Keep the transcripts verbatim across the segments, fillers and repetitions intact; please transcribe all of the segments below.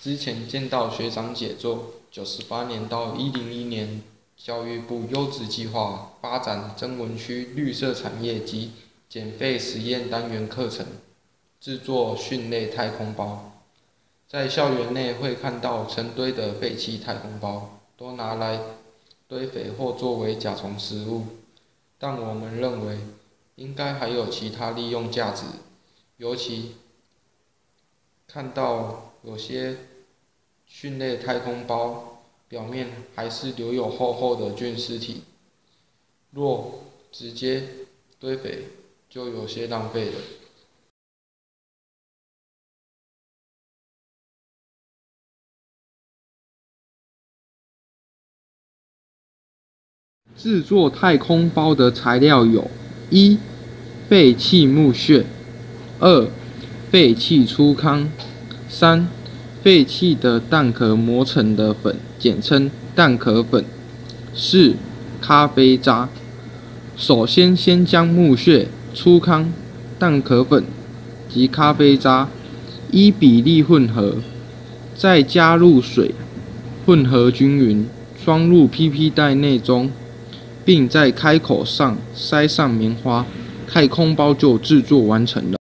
之前见到学长姐做九十八年到一零一年教育部优质计划发展曾文区绿色产业及减废实验单元课程，制作蕈类太空包。在校园内会看到成堆的废弃太空包，都拿来堆肥或作为甲虫食物，但我们认为应该还有其他利用价值，尤其看到有些蕈类太空包表面还是留有厚厚的菌丝体，若直接堆肥就有些浪费了。制作太空包的材料有：一、废弃木屑；二、废弃粗糠；三、废弃的蛋壳磨成的粉，简称蛋壳粉；四、咖啡渣。首先，先将木屑、粗糠、蛋壳粉及咖啡渣依比例混合，再加入水，混合均匀，装入 P P 袋内中，并在开口上塞上棉花，太空包就制作完成了。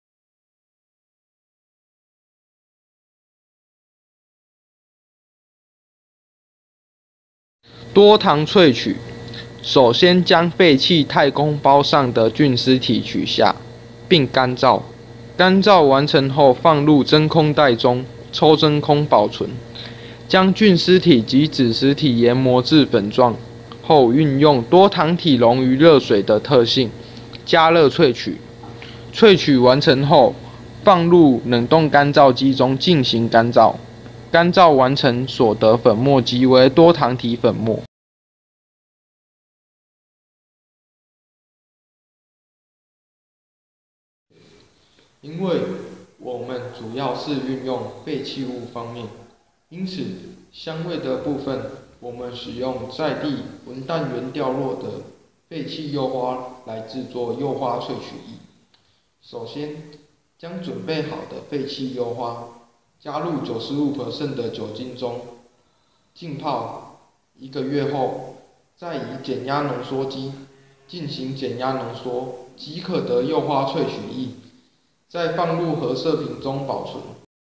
多糖萃取，首先将废弃太空包上的菌丝体取下，并干燥。干燥完成后，放入真空袋中抽真空保存。将菌丝体及子实体研磨至粉状后，运用多糖体溶于热水的特性，加热萃取。萃取完成后，放入冷冻干燥机中进行干燥。干燥完成所得粉末即为多糖体粉末。因为我们主要是运用废弃物方面，因此香味的部分，我们使用在地文旦园掉落的废弃柚花来制作柚花萃取液。首先，将准备好的废弃柚花加入 百分之九十五 的酒精中，浸泡一个月后，再以减压浓缩机进行减压浓缩，即可得柚花萃取液。再放入褐色瓶中保存。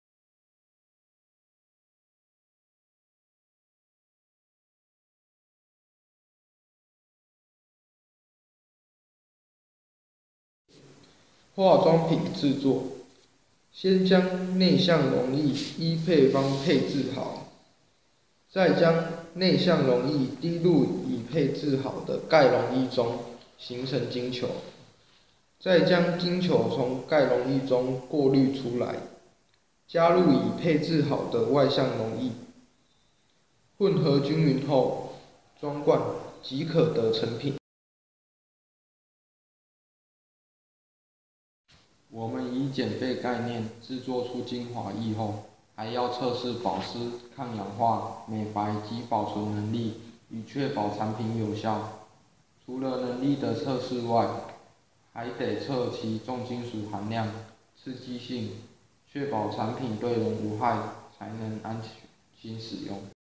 化妆品制作，先将内相溶液依配方配置好，再将内相溶液滴入已配置好的钙溶液中，形成晶球。再将晶球从钙溶液中过滤出来，加入已配置好的外相溶液，混合均匀后装罐即可得成品。我们以减废概念制作出精华液后，还要测试保湿、抗氧化、美白及保存能力，以确保产品有效。除了能力的测试外，还得测其重金属含量、刺激性，确保产品对人无害，才能安心使用。